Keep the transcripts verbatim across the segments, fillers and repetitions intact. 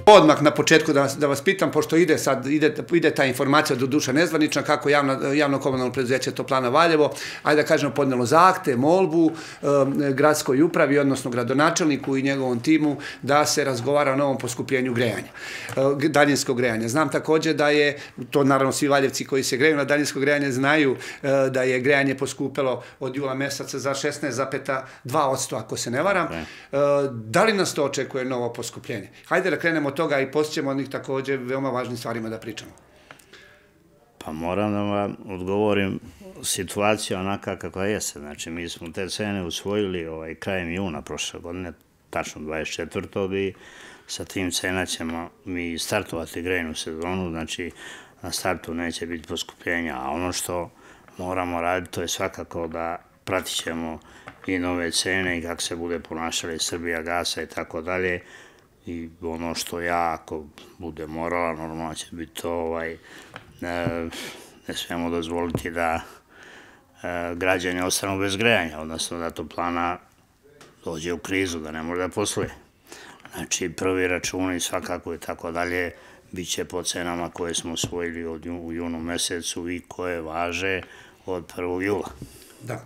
Odmah na početku da vas pitam, pošto ide ta informacija do duša nezvanična, kako javno komunalno preduzeće Toplana Valjevo, ajde da kažemo, podnelo zahtev, molbu gradskoj upravi, odnosno gradonačelniku i njegovom timu da se razgovara o novom poskupljenju grejanja, daljinskog grejanja. Znam također da je, to naravno svi Valjevci koji se greju na daljinsko grejanje znaju da je grejanje poskupelo od jula meseca za šesnaest zarez dva posto, ako se ne varam. Da li nas to očekuje novo poskupljenje? Hajde da krenemo od toga i poslije ćemo o njih također veoma važnim stvarima da pričamo. Pa moram da vam odgovorim situaciju onaka kakva jeste. Znači, mi smo te cene usvojili krajem juna prošle godine, tačno dvadeset četvrtog i sa tim cena ćemo mi startovati grejnu sezonu, znači na startu neće biti poskupljenja, a ono što moramo raditi to je svakako da pratit ćemo i nove cene i kako se bude ponašali Srbija gasa i tako dalje. I ono što ja, ako bude morala, normalno će biti to, ne smijemo dozvoliti da građani ostanu bez grejanja, odnosno da Toplana dođe u krizu, da ne može da posluje. Znači, prvi računi svakako i tako dalje bit će po cenama koje smo usvojili u junu mesecu i koje važe od prvog jula. Da.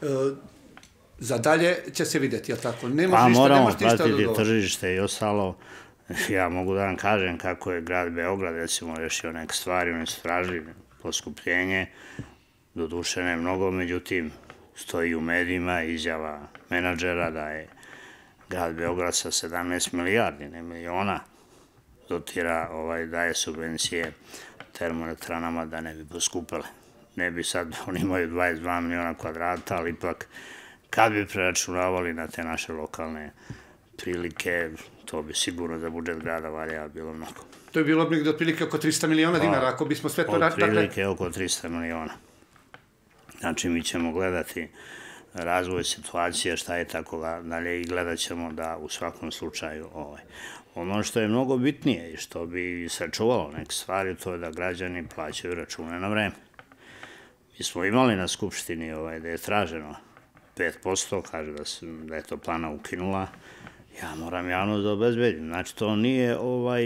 Za dalje će se vidjeti, je li tako? Pa moramo pratiti tržište i ostalo. Ja mogu da vam kažem kako je grad Beograd, recimo, rešio neke stvari, oni su tražili poskupljenje, doduše ne mnogo, međutim, stoji u medijima izjava menadžera da je grad Beograd sa sedamnaest milijardi, ne miliona, dotira, daje subvencije termoelektranama da ne bi poskupele. Ne bi sad, oni imaju dvadeset dva miliona kvadrata, ali ipak kad bi preračunavali na te naše lokalne prilike, to bi sigurno za budžet grada Valjeva bilo mnogo. To je bilo bi otprilike oko trista miliona dinara, ako bismo sve to... Otprilike oko trista miliona. Znači, mi ćemo gledati razvoj situacije, šta je tako dalje i gledat ćemo da u svakom slučaju ono što je mnogo bitnije i što bi sačuvalo neke stvari, to je da građani plaćaju račune na vreme. Mi smo imali na Skupštini da je traženo pet posto, kaže da je Toplana ukinula, ja moram javno da obezbedim. Znači, to nije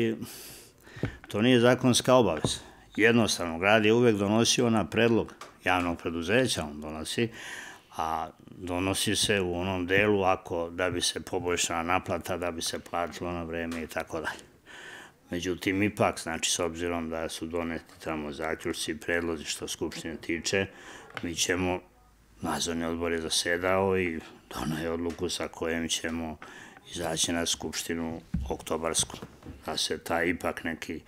to nije zakonska obaveza. Jednostavno, grad je uvek donosio na predlog javnog preduzeća, on donosi, a donosi se u onom delu ako da bi se poboljšala naplata, da bi se platilo na vreme i tako dalje. Međutim, ipak, znači, s obzirom da su doneti tamo zaključci i predlozi što Skupštine tiče, mi ćemo, nadzorni odbor je zasedao i donao je odluku sa kojom ćemo izaći na Skupštinu oktobarsku, da se taj ipak neki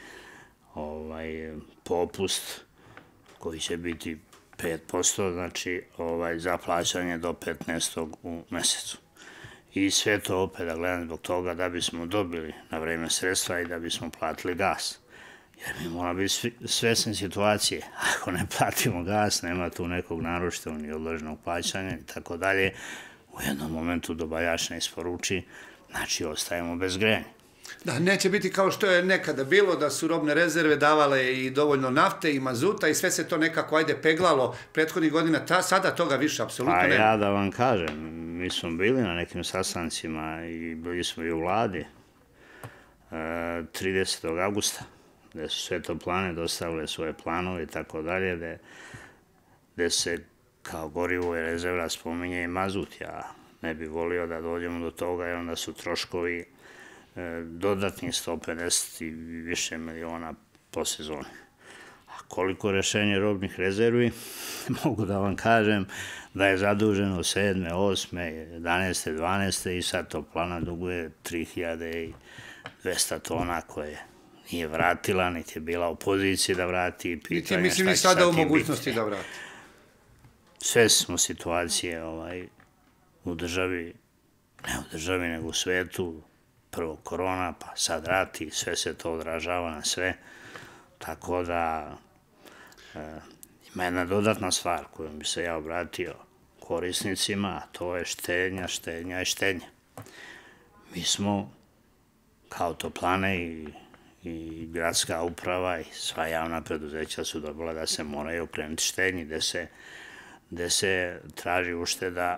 popust koji će biti pet posto, znači za plaćanje do petnaestog u mesecu. I sve to opet da gledam zbog toga da bismo dobili na vreme sredstva i da bismo platili gas. Jer mi moramo biti svesni situacije. Ako ne platimo gas, nema tu nekog naručitog ni odloženog plaćanja i tako dalje. U jednom momentu dobavljač ne isporuči, znači ostajemo bez grejanja. Da, neće biti kao što je nekada bilo, da su robne rezerve davale i dovoljno nafte i mazuta i sve se to nekako, ajde, peglalo prethodnih godina, sada toga više apsolutno nema. Pa ja da vam kažem, mi smo bili na nekim sastancima i bili smo i u vladi tridesetog avgusta, gde su sve Toplane dostavile svoje planove i tako dalje, gde se kao gorivo i rezerva spominje i mazut. Ja ne bih volio da dođemo do toga i onda su troškovi dodatnih sto pedeset i više miliona po sezoni. A koliko rešenje robnih rezervi, mogu da vam kažem da je zaduženo sedme, osme, jedanaeste, dvanaeste i sad Toplana duguje tri hiljade dvesta tona koje nije vratila, niti je bila u poziciji da vrati. Niti mislim i sada u mogućnosti da vrati. Sve smo situacije u državi, ne u državi, nego u svetu, prvo korona, pa sad rat i sve se to odražava na sve. Tako da ima jedna dodatna stvar kojom bi se ja obratio korisnicima, a to je štednja, štednja i štednja. Mi smo kao Toplane i gradska uprava i sva javna preduzeća su dobila da se moraju okrenuti štednji, gde se traži ušteda,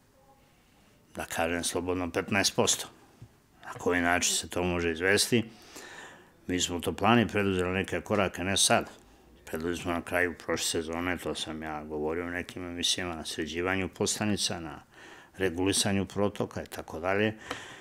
da kažem slobodno, petnaest posto. Na koji način se to može izvesti? Mi smo u Toplani preduzeli neke korake, ne sad. Preduzeli smo na kraju prošle sezone, to sam ja govorio u nekim emisijama, na sređivanju postanica, na regulisanju protoka i tako dalje.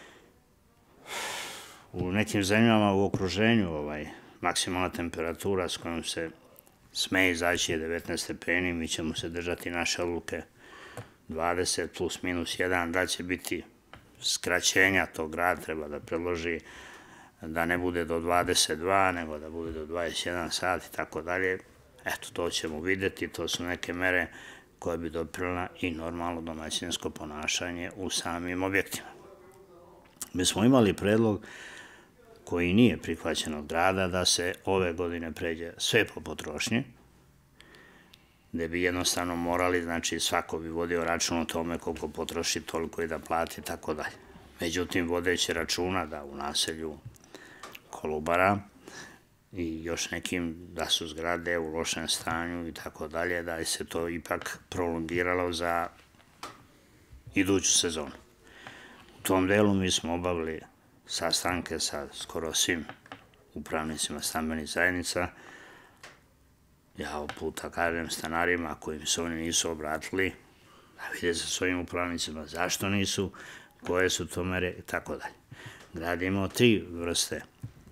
U nekim zemljama u okruženju ovaj, maksimalna temperatura s kojom se sme izaći je devetnaest stepeni, mi ćemo se držati naše odluke dvadeset plus minus jedan, da će biti skraćenja tog grad, treba da predloži da ne bude do dvadeset dva, nego da bude do dvadeset jedan sat i tako dalje. Eto, to ćemo videti, to su neke mere koje bi doprinele i normalno domaćinsko ponašanje u samim objektima. Mi smo imali predlog koji nije prihvaćen od grada da se ove godine pređe sve po potrošnji, gde bi jednostavno morali, znači svako bi vodio račun o tome koliko potroši, toliko i da plati i tako dalje. Međutim, vodeći računa da u naselju Kolubara i još nekim da su zgrade u lošem stanju i tako dalje, da je se to ipak prolongiralo za iduću sezonu. U tom delu mi smo obavili sastanke sa skoro svim upravnicima stambenih zajednica. Ja ovog puta kažem stanarima kojim se oni nisu obratili, da vide sa svojim upravnicima zašto nisu, koje su to mere i tako dalje. Grad je imao tri vrste,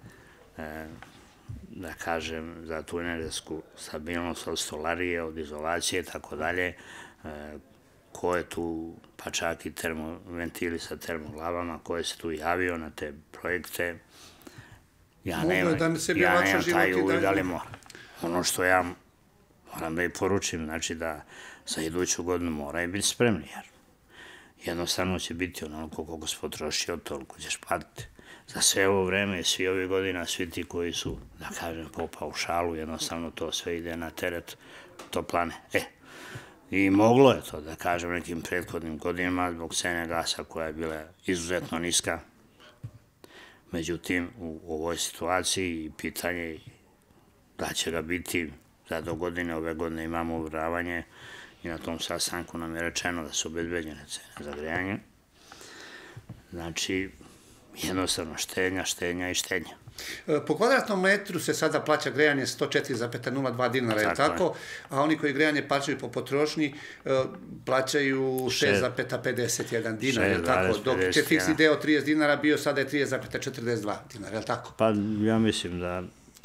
da kažem, za tu energetsku stabilnost od stolarije, od izolacije i tako dalje, ko je tu, pa čak i termoventili sa termoglavama, ko je se tu javio na te projekte. Ja nemam taj uvid, ali moram. Ono što ja moram da i poručim, znači da za iduću godinu moraju biti spremni, jer jednostavno će biti onoliko koliko se potrošio, toliko ćeš platiti. Za sve ovo vreme, svi ovih godina, svi ti koji su, da kažem, po paušalu, jednostavno to sve ide na teret Toplane. E, i moglo je to, da kažem, nekim prethodnim godinama zbog cene gasa koja je bila izuzetno niska. Međutim, u ovoj situaciji pitanje da će ga biti za do godine, ove godine imamo uvjeravanje i na tom sastanku nam je rečeno da su obezbeđene cene za grejanje. Znači, jednostavno štenja, štenja i štenja. Po kvadratnom metru se sada plaća grejanje sto četiri zarez nula dva dinara, je tako? A oni koji grejanje plaćaju po potrošnji plaćaju šest zarez pedeset jedan dinar, je tako? Dok će fiksni deo trideset dinara bio, sada je trideset zarez četrdeset dva dinara, je tako? Pa ja mislim da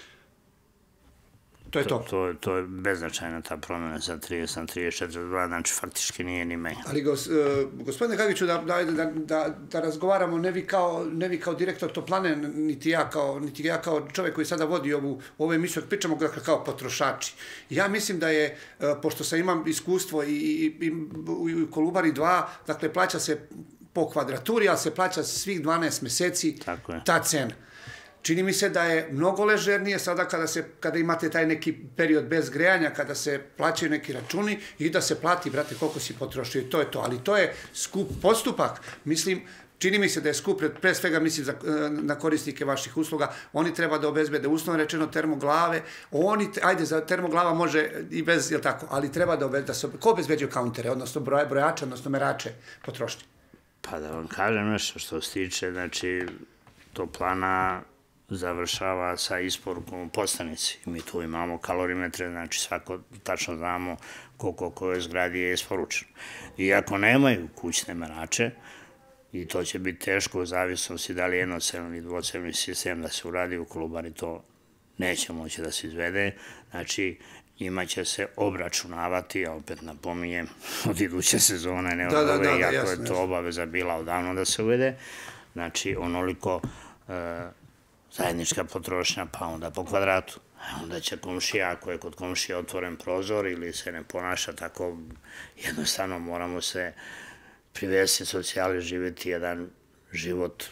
to je to. To je beznačajna ta promjena sa trideset na trideset četrdeset dva, znači faktički nije ni menja. Ali, gospodine Gagiću, da razgovaramo, ne vi kao direktor Toplane, niti ja kao čovjek koji sada vodi ovu emisiju, pričamo kao potrošači. Ja mislim da je, pošto sam imam iskustvo i u Kolubari dva, dakle, plaća se po kvadraturi, ali se plaća svih dvanaest meseci ta cena. Čini mi se da je mnogo ležernije sada kada imate taj neki period bez grejanja, kada se plaćaju neki računi i da se plati, brate, koliko si potrošio i to je to. Ali to je skup postupak. Mislim, čini mi se da je skup, pre svega mislim na korisnike vaših usluga, oni treba da obezbede, uslovno rečeno, termoglave. Oni, ajde, za termoglava može i bez, jel tako, ali treba da obezbede, ko obezbeđuje kauntere, odnosno brojače, odnosno merače potrošnje? Pa da vam kažem nešto što se tiče, znači, Toplana završava sa isporukom u postanici. Mi tu imamo kalorimetre, znači svako tačno znamo koliko koje zgradi je isporučeno. Iako nemaju kućne merače, i to će biti teško u zavisnosti da li jednocevni ili dvocevni sistem da se uradi u Kolubari, to neće moći da se izvede. Znači, imaće se obračunavati, a opet napominjem, od iduće sezone, ne od ove, iako je to obaveza bila odavno da se uvede. Znači, onoliko zajednička potrošnja, pa onda po kvadratu. Onda će komšija, ako je kod komšija otvoren prozor ili se ne ponaša tako, jednostavno moramo se privesti socijali, živjeti jedan život.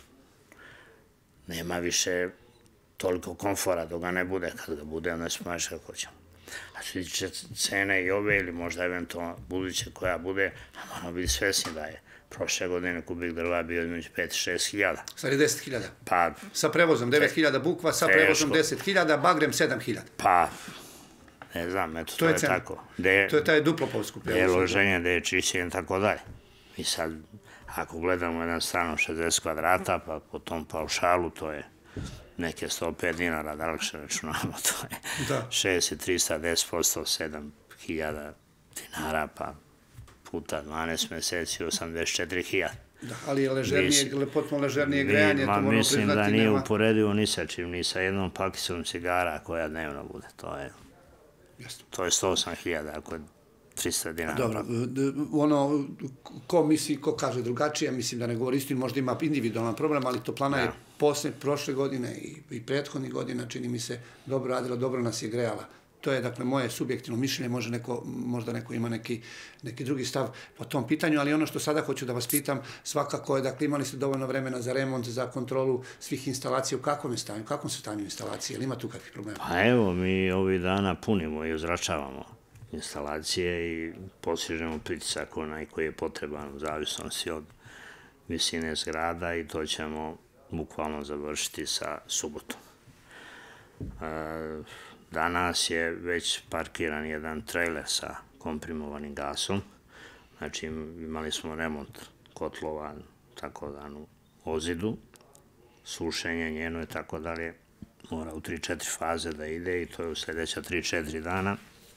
Nema više toliko komfora dok ga ne bude. Kad ga bude, onda se ponaša kako ćemo. A što tiče cene i ove ili možda eventualno buduće koja bude, moramo biti svesni da je prošle godine kubik drva bio između pet do šest hiljada. Sad je deset hiljada. Pa... Sa prevozom devet hiljada bukva, sa prevozom deset hiljada, bagrem sedam hiljada. Pa, ne znam, eto, to je tako. To je taj duplo poskup. Gde je loženje, gde je čišćenje i tako dalje. I sad, ako gledamo jedan stan od šezdeset kvadrata, pa po tom paušalu, to je neke sto pet dinara, da lakše računamo, to je Da. šest i trista deset posto, sedam hiljada dinara, pa puta dvanaest meseci, osamdeset četiri hiljade. Da, ali je ležernije, Mis- potpuno ležernije grejanje, to Ma, moramo mislim da priznati, nije nema... uporedivo ni sa čim, ni sa jednom pakicom cigara koja dnevno bude. To je, Jasno. to je sto osam hiljada, ako je trista dinara. Dobro, d- ono, ko misli, ko kaže drugačije, mislim da ne govori istinu, možda ima individualan problem, ali Toplana je posle, prošle godine i, i prethodnih godina, čini mi se, dobro radila, dobro nas je grejala. To je, dakle, moje subjektivno mišljenje, može neko, možda neko ima neki, neki drugi stav po tom pitanju, ali ono što sada hoću da vas pitam, svakako je, dakle, imali ste dovoljno vremena za remont, za kontrolu svih instalacija, u kakvom je stanju, u kakvom su stanju instalacije, ili ima tu kakvih problema? Pa evo, mi ovih dana punimo i ozračavamo instalacije i postižemo pritisak onaj koji je potreban u zavisnosti od visine zgrada i to ćemo bukvalno završiti sa subotom. E, Danas je već parkiran jedan trailer sa komprimovanim gasom, znači imali smo remont kotlova, tako danu ozidu, sušenje njeno i tako dalje, mora u tri četiri faze da ide i to je u sljedeća tri četiri dana,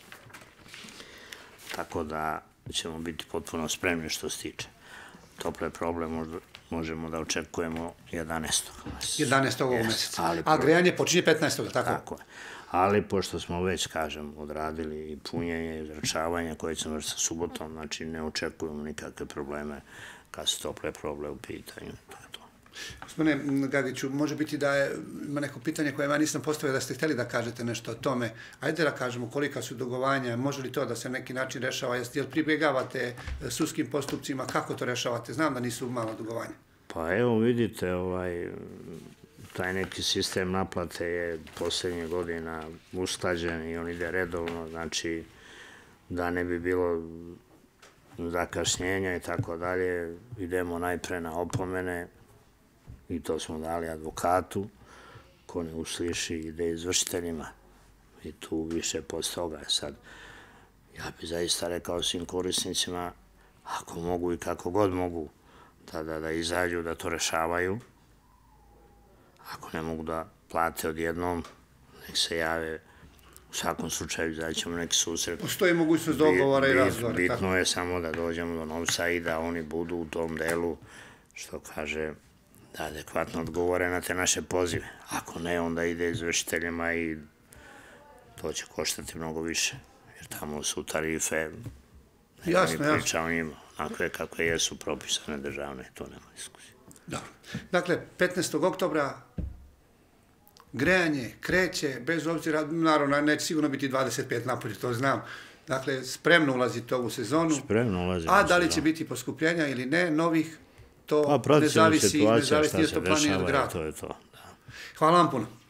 tako da ćemo biti potpuno spremni što se tiče. Tople problem možda možemo da očekujemo jedanaestog jedanaestog ovog meseca. A grejanje počinje petnaestog tako? Tako je. Ali, pošto smo već, kažem, odradili i punjenje i izračavanje koje ćemo vršiti sa subotom, znači ne očekujemo nikakve probleme kad se tople proble u pitanju. To je to. Gospodine Gagiću, može biti da je, ima neko pitanje koje ja nisam postavio da ste htjeli da kažete nešto o tome. Ajde da kažemo kolika su dugovanja, može li to da se na neki način rešava, jel pribjegavate sudskim postupcima, kako to rešavate? Znam da nisu mala dugovanja. Pa evo vidite, ovaj, taj neki sistem naplate je posljednjih godina usklađen i on ide redovno, znači da ne bi bilo zakašnjenja i tako dalje, idemo najpre na opomene i to smo dali advokatu, ko ne usliši ide izvršiteljima i tu više posle toga je sad. Ja bi zaista rekao svim korisnicima, ako mogu i kako god mogu, da, da, da izađu, da to rešavaju. Ako ne mogu da plate odjednom, nek se jave. U svakom slučaju izaćemo neki susret. Postoji mogućnost dogovora i razgovora. Bitno je samo da dođemo do novca i da oni budu u tom delu, što kaže, da adekvatno odgovore na te naše pozive. Ako ne, onda ide izvršiteljima i to će koštati mnogo više. Jer tamo su tarife, ne mi priča o njima. Onakve kakve jesu propisane državne, to nema diskusije. Dobro. Dakle, petnaestog oktobra grejanje kreće, bez obzira, naravno, neće sigurno biti dvadeset pet napolje, to znam. Dakle, spremno ulazite u ovu sezonu. Spremno ulazimo u sezonu. sezonu. A da li će biti poskupljenja ili ne, novih, to pa, ne zavisi, ne zavisi šta se od plana i od dešava, grada. to je to. Da. Hvala vam puno.